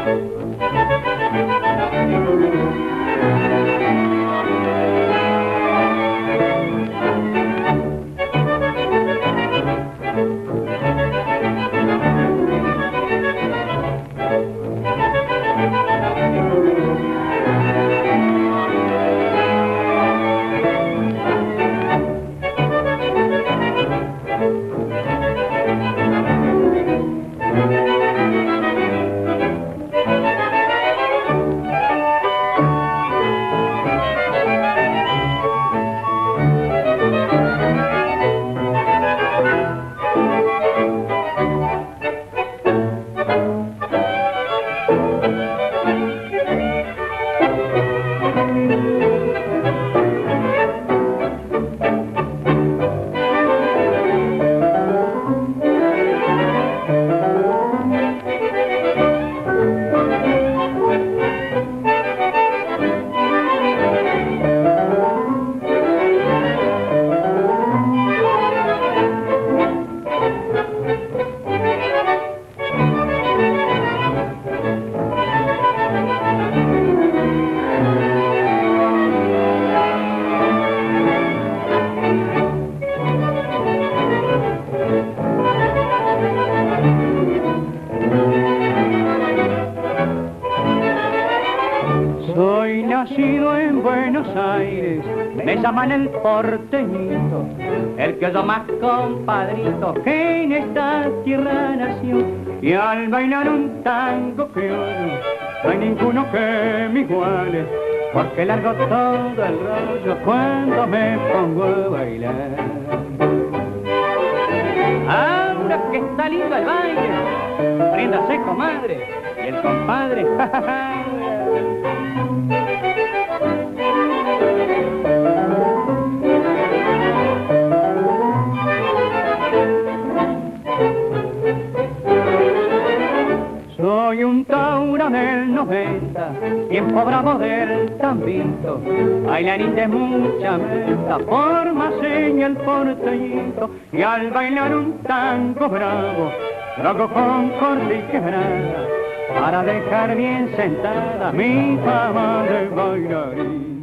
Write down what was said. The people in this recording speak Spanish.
Soy nacido en Buenos Aires, me llaman el porteñito, el que yo más compadrito que en esta tierra nació. Y al bailar un tango criollo, no hay ninguno que me iguale, porque largo todo el rollo cuando me pongo a bailar. Ahora que está lindo el baile, préndase comadre, y el compadre, soy un tauro del 90, tiempo bravo del tambito, bailarín de mucha meta, forma seña el porteñito, y al bailar un tango bravo, trago con corte y quebrada, para dejar bien sentada mi fama de bailarín.